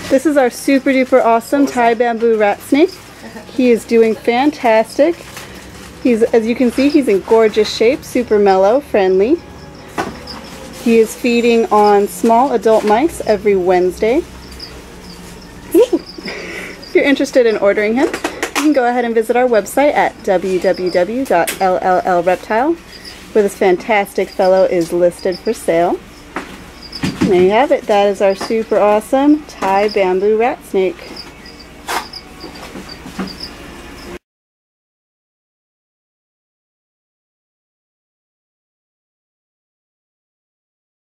This is our super duper awesome Thai bamboo rat snake. He is doing fantastic. As you can see, he's in gorgeous shape, super mellow, friendly. He is feeding on small adult mice every Wednesday. If you're interested in ordering him, you can go ahead and visit our website at www.LLLReptile, where this fantastic fellow is listed for sale. And there you have it. That is our super awesome Thai bamboo rat snake.